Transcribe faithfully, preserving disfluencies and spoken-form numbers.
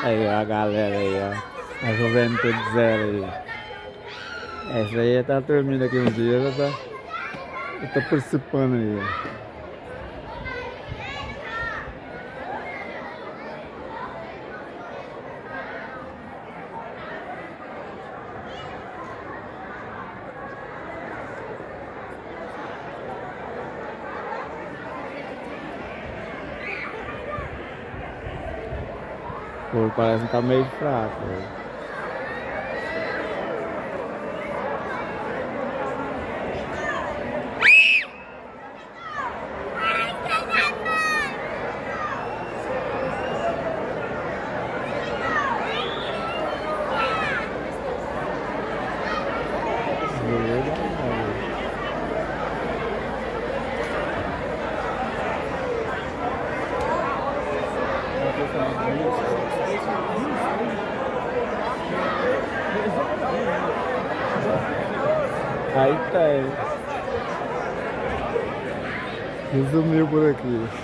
Aí ó, a galera aí, ó. A juventude zero aí. Essa aí tá dormindo aqui um dia, já tá, já tá participando aí, ó. Pô, parece que tá meio fraco, velho. Aí tá. Resumiu por aqui.